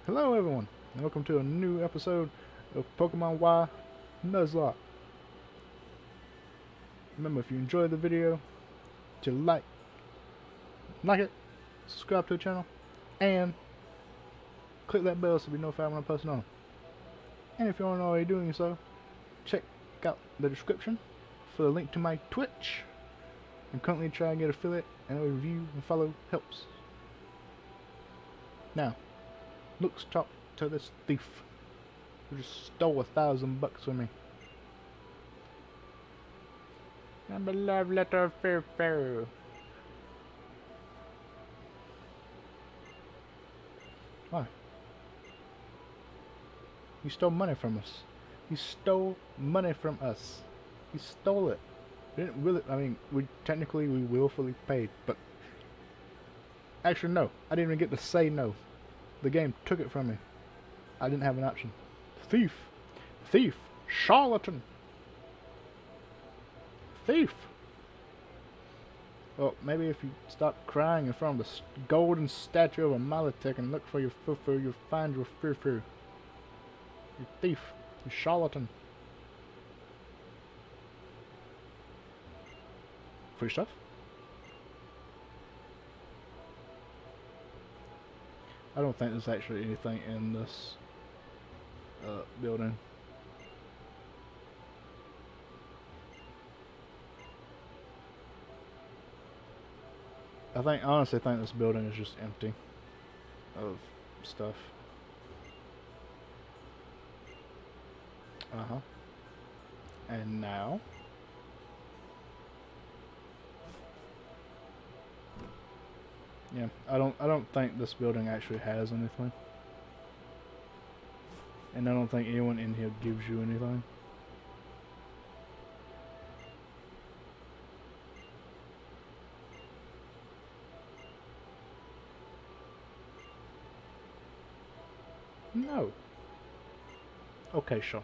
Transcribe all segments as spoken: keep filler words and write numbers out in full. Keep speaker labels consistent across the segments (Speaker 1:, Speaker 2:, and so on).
Speaker 1: Hello everyone, and welcome to a new episode of Pokemon Y Nuzlocke. Remember, if you enjoyed the video, to like, like it, subscribe to the channel, and click that bell so you be notified when I post it on. And if you aren't already doing so, check out the description for the link to my Twitch. I'm currently trying to get affiliate, and a review and follow helps. Now, let's talk to this thief who just stole a thousand bucks from me. I'm a love letter of fear, fear. Why? You stole money from us. You stole money from us. You stole it. We didn't really, I mean, we technically we willfully paid, but actually no. I didn't even get to say no. The game took it from me. I didn't have an option. Thief! Thief! Charlatan! Thief! Well, maybe if you stop crying in front of the golden statue of a Malatek and look for your fufu, you'll find your fufu. You thief! You charlatan! Free stuff? I don't think there's actually anything in this uh, building. I think, honestly, I think this building is just empty of stuff. Uh huh. And now, yeah, I don't, I don't think this building actually has anything, and I don't think anyone in here gives you anything. No. Okay, sure.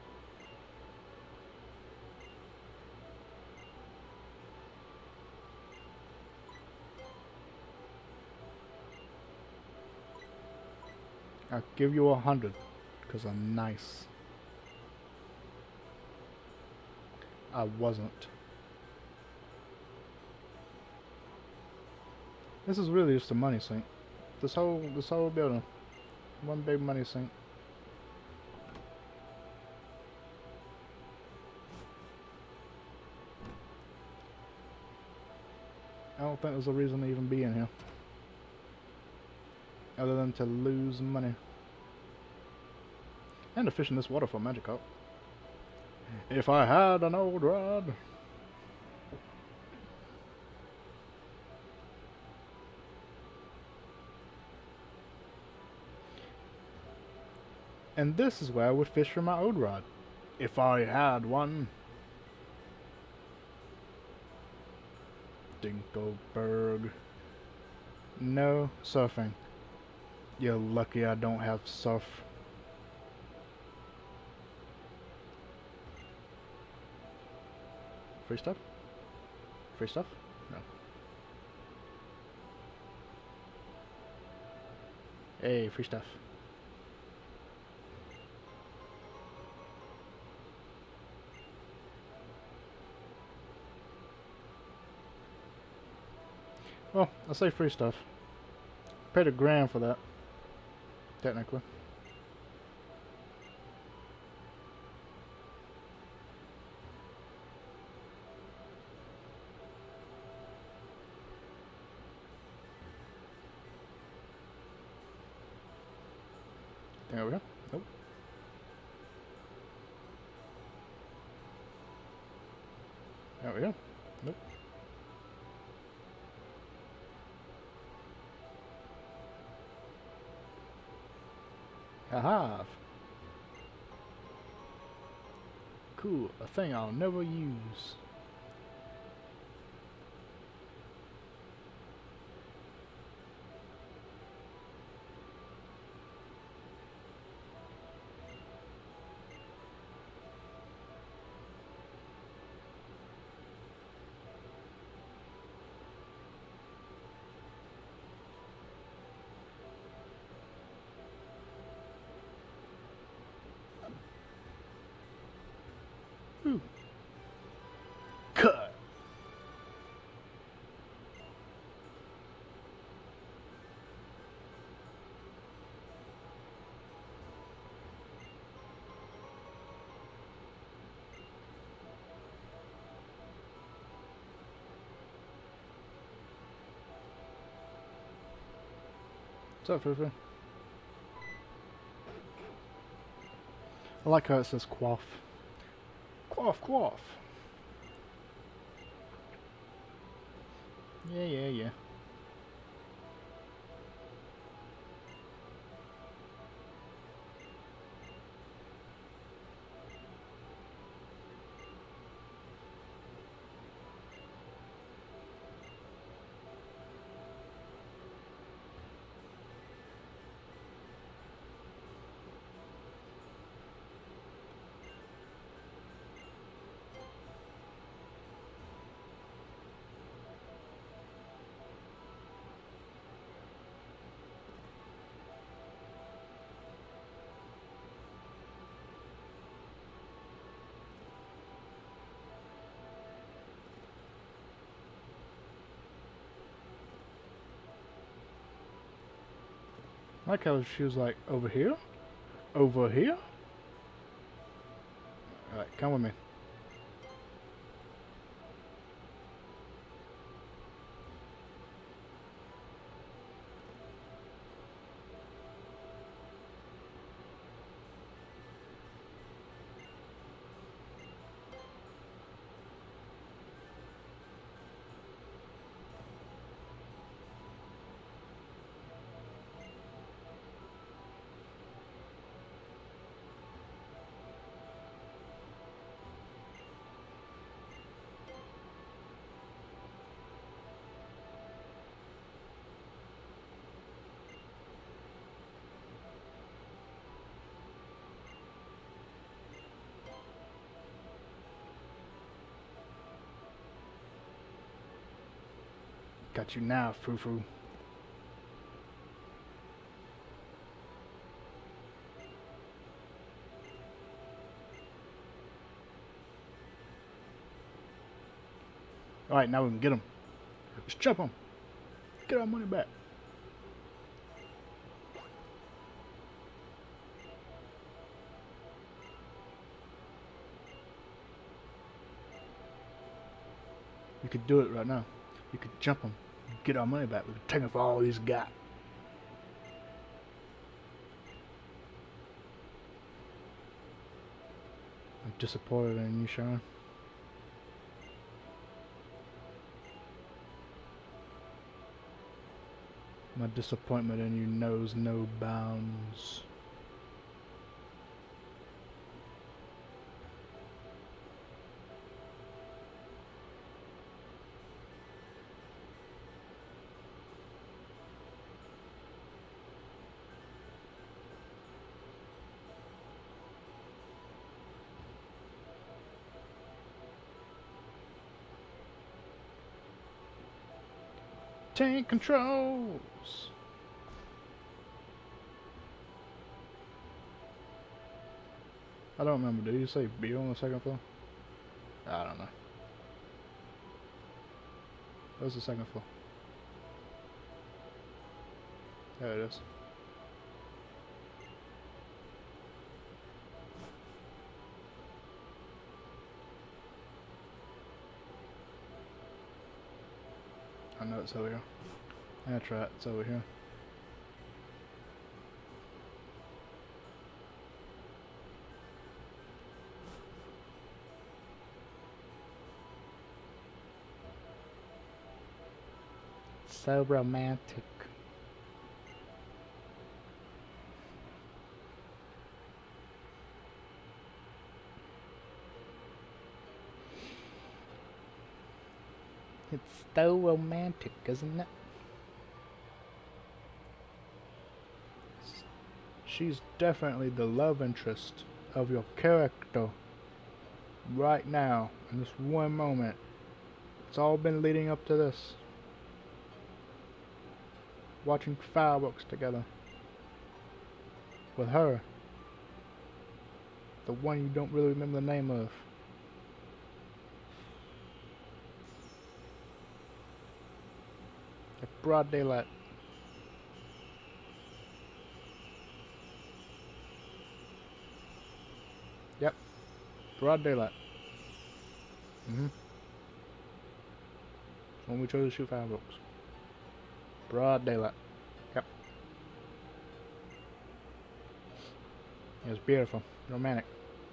Speaker 1: I'll give you a hundred, because I'm nice. I wasn't. This is really just a money sink. This whole, this whole building. One big money sink. I don't think there's a reason to even be in here. Other than to lose money. And to fish in this water for Magikarp. If I had an old rod. And this is where I would fish for my old rod. If I had one. Dinkelberg. No surfing. You're lucky I don't have surf. Free stuff? Free stuff? No. Hey, free stuff. Well, I say free stuff. Paid a grand for that. Technically. There we go. Nope. There we go. Nope. I have. Cool, a thing I'll never use. Woo! Cut! What's up, Fufu? I like how it says quaff. Quaff, quaff. Yeah, yeah, yeah. I like how she was like, over here? Over here? Alright, come with me. Got you now, Fufu. Alright, now we can get him. Let's jump him. Get our money back. You could do it right now. You could jump him. Get our money back. We could take him for all he's got. I'm disappointed in you, Sean. My disappointment in you knows no bounds. Tank controls. I don't remember. Did you say B on the second floor? I don't know. Where's the second floor? There it is. I know it's over here. That's right, it's over here. So romantic. It's so romantic, isn't it? She's definitely the love interest of your character right now, in this one moment. It's all been leading up to this. Watching fireworks together. With her. The one you don't really remember the name of. Broad daylight. Yep. Broad daylight. Mm-hmm. When we chose to shoot fireworks. Broad daylight. Yep. It was beautiful. Romantic.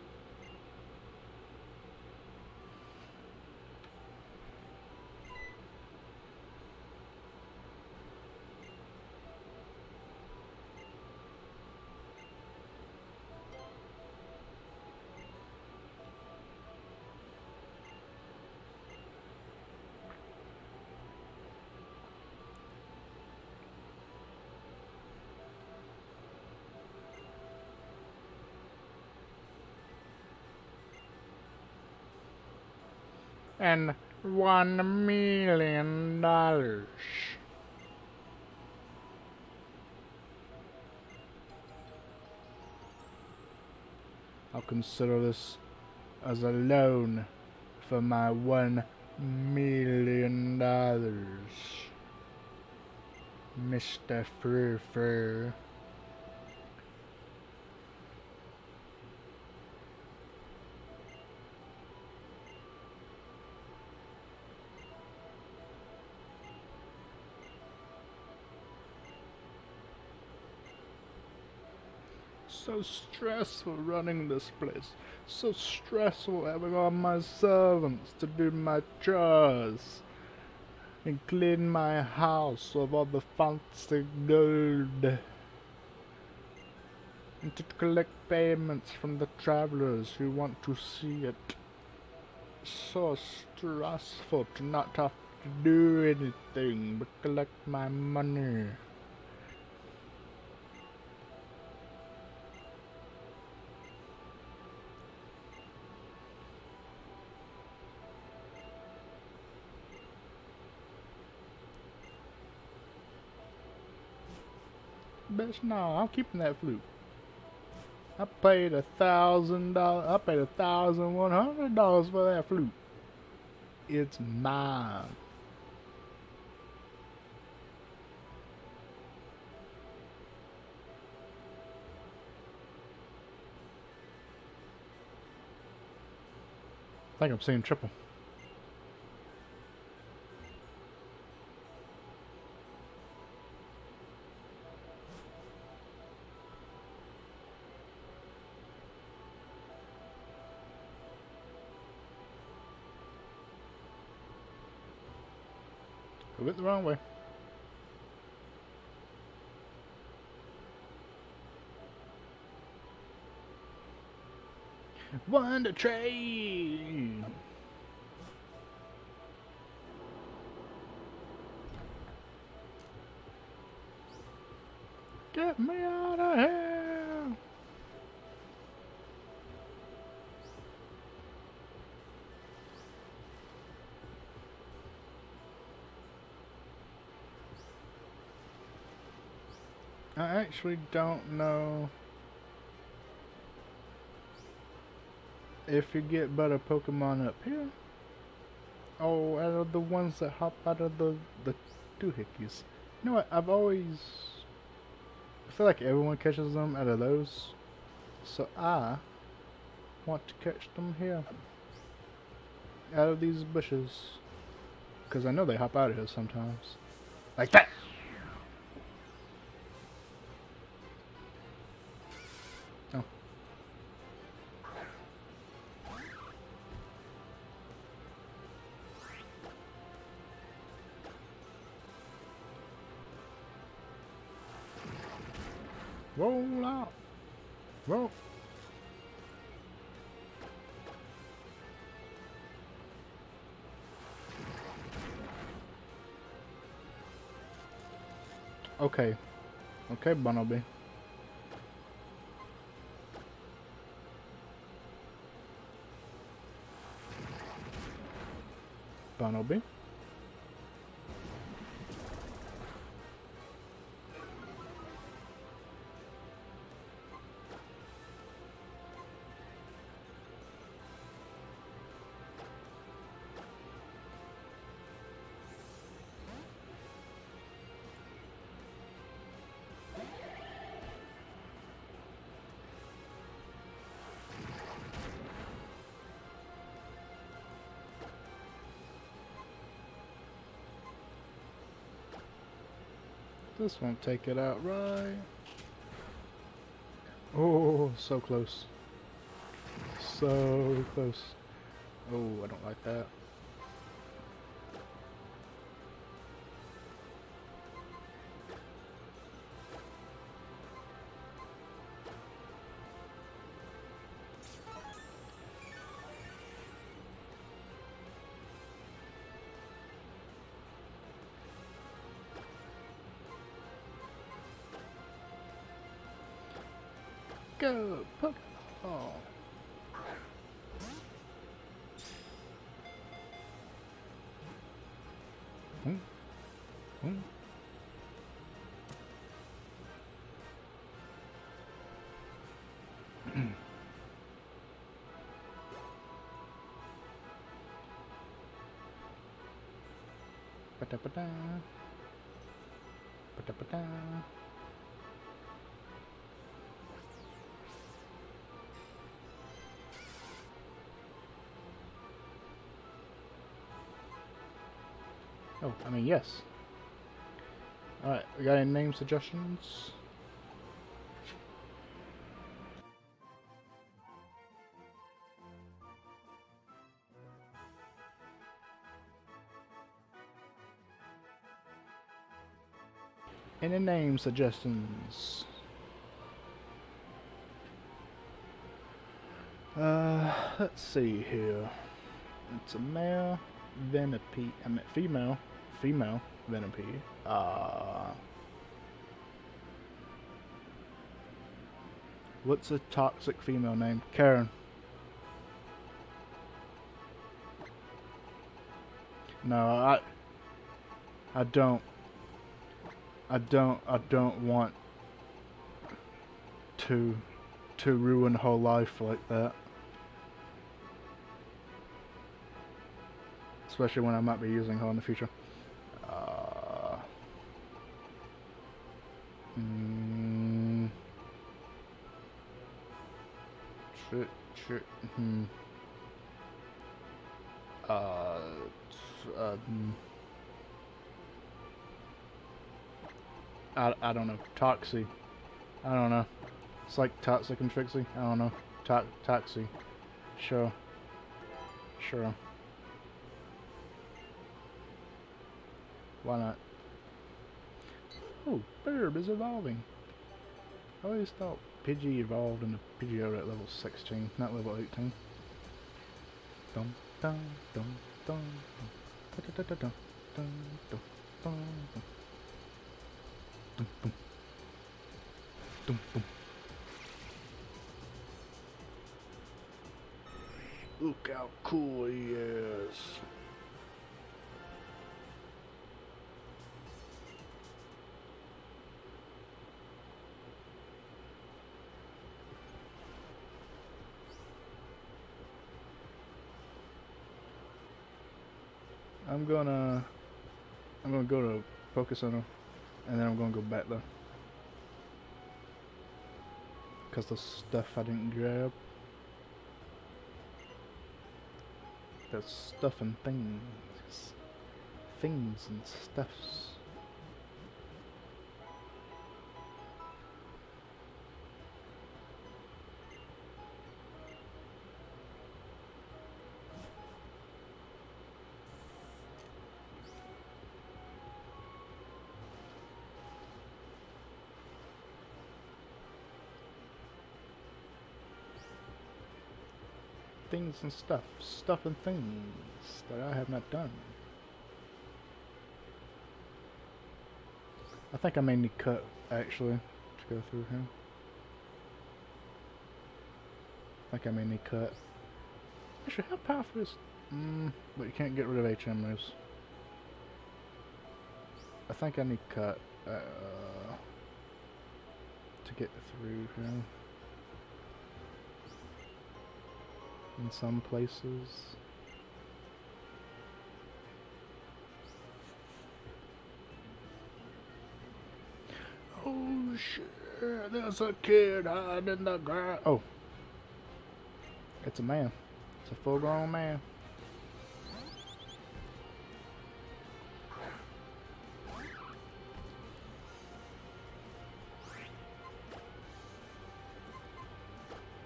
Speaker 1: And one million dollars. I'll consider this as a loan for my one million dollars, Mister Frou Frou. So stressful running this place. So stressful having all my servants to do my chores and clean my house of all the fancy gold and to collect payments from the travelers who want to see it. So stressful to not have to do anything but collect my money. Bitch, no, I'm keeping that flute. I paid a thousand dollars. I paid a thousand one hundred dollars for that flute. It's mine. I think I'm seeing triple. We went the wrong way. Wonder Train! Get me out of here! I actually don't know if you get better Pokemon up here. Oh, out of the ones that hop out of the, the doohickeys. You know what, I've always... I feel like everyone catches them out of those. So I want to catch them here. Out of these bushes. Because I know they hop out of here sometimes. Like that! Oh. Roll out. Roll. Okay. Okay, Bunnelby. Bunnelby. This won't take it out right. Oh, so close. So close. Oh, I don't like that. Go, Pokemon! Oh. Hmm. Hmm. Ba-da-ba-da. Ba-da-ba-da. Oh, I mean, yes. Alright, we got any name suggestions? Any name suggestions? Uh, let's see here. It's a male Venipede. I mean, female. Female Venipede. Uh, what's a toxic female name? Karen. No, I. I don't. I don't. I don't want to to ruin her life like that. Especially when I might be using her in the future. Uh, mm, shit, shit, hmm. Uh, uh, mm, I, I don't know. Toxie. I don't know. It's like Toxic and Trixie. I don't know. To Toxie. Sure. Sure. Why not? Oh, Burb is evolving. I always thought Pidgey evolved into Pidgeotto at level sixteen, not level eighteen. Dum dum dum dum dum dum dum dum dum dum dum dum dum dum. Look how cool he is. I'm gonna I'm gonna go to Focus Center and then I'm gonna go back there. Cause the stuff I didn't grab. There's stuff and things. Things and stuffs. Things and stuff. Stuff and things that I have not done. I think I may need cut actually to go through here. I think I may need cut. Actually, how powerful is... Mm, but you can't get rid of H M moves. I think I need cut uh, to get through here. In some places. Oh shit, there's a kid hiding in the grass. Oh. It's a man. It's a full grown man.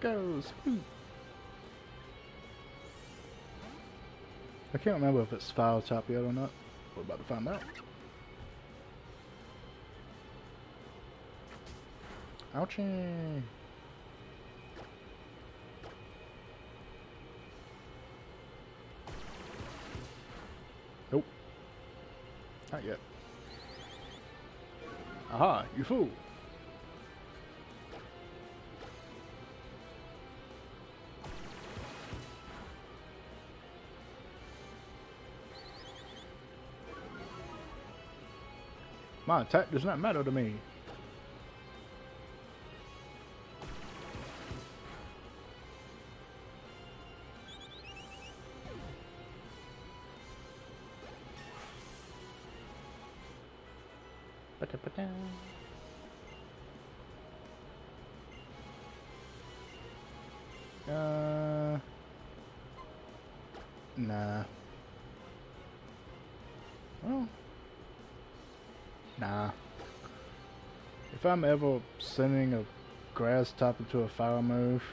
Speaker 1: go, Sploot. I can't remember if it's file type yet or not. We're about to find out. Ouchie. Nope. Not yet. Aha, you fool. My attack does not matter to me. Ba-da-ba-da. Uh, nah. Well, nah. If I'm ever sending a grass type into a fire move,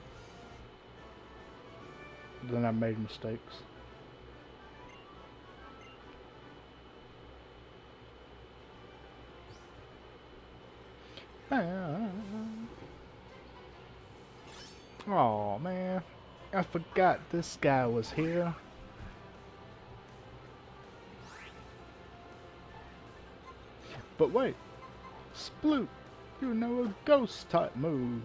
Speaker 1: then I've made mistakes. Oh man, I forgot this guy was here. But wait, Sploot, you know a ghost type move.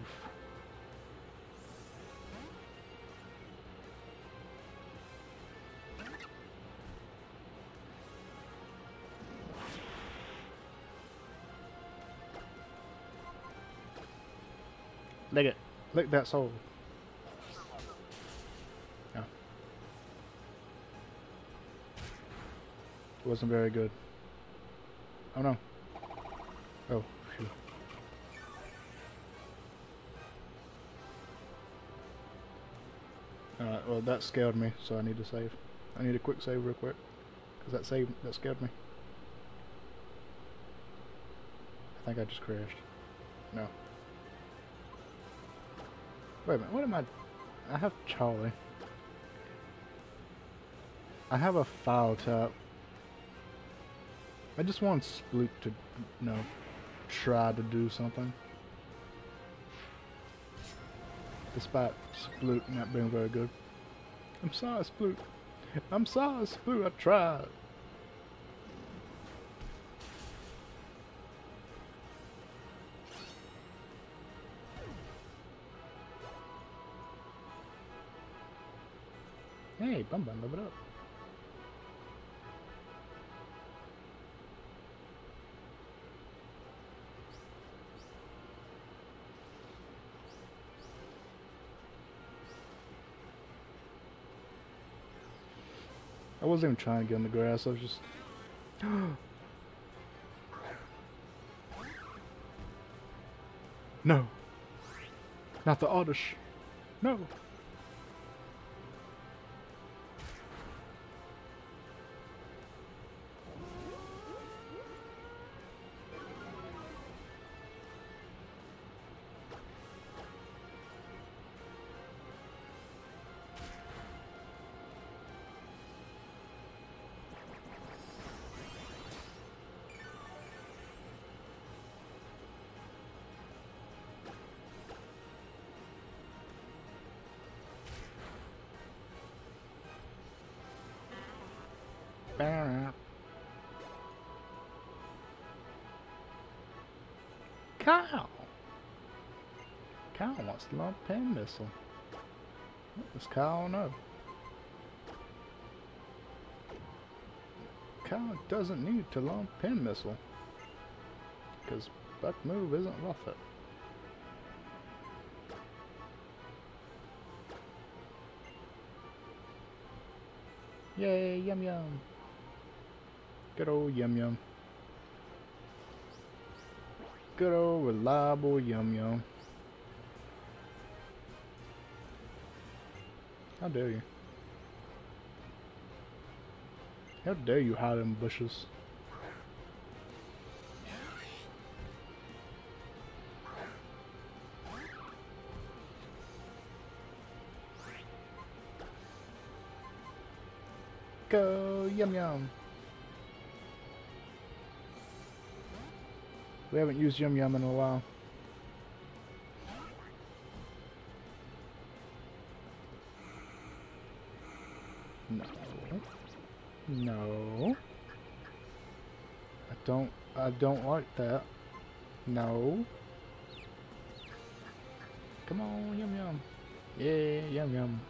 Speaker 1: Lick it. Lick that soul. No. It wasn't very good. Oh no. Oh, shoot. Alright, well that scared me, so I need to save. I need a quick save real quick. Because that save, that scared me. I think I just crashed. No. Wait a minute, what am I... I have Charlie. I have a file tap. I just want Sploot to, you know, try to do something. Despite Sploot not being very good. I'm sorry, Sploot. I'm sorry, Sploot, I tried. Hey, Bum Bum, live it up. I wasn't even trying to get in the grass, I was just... No! Not the Oddish! No! Kyle! Kyle wants to launch pen missile. What does Kyle know? Kyle doesn't need to launch pen missile. Because Buck move isn't worth it. Yay, yum yum. Good old Yum Yum. Good old reliable Yum Yum. How dare you? How dare you hide in bushes? go. Yum yum. We haven't used Yum Yum in a while. No. No. I don't, I don't like that. No. Come on, Yum Yum. Yeah, Yum Yum.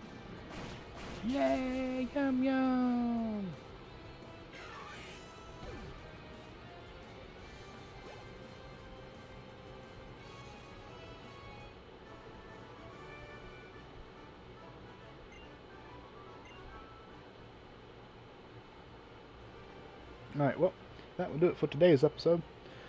Speaker 1: Yay, Yum Yum. Alright, well, that will do it for today's episode.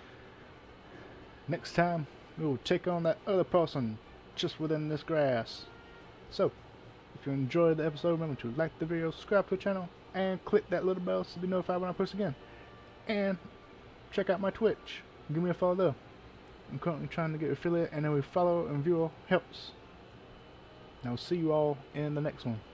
Speaker 1: Next time, we will take on that other person just within this grass. So, if you enjoyed the episode, remember to like the video, subscribe to the channel, and click that little bell to be notified when I post again. And check out my Twitch. Give me a follow there. I'm currently trying to get affiliate, and every follow and viewer helps. And I'll see you all in the next one.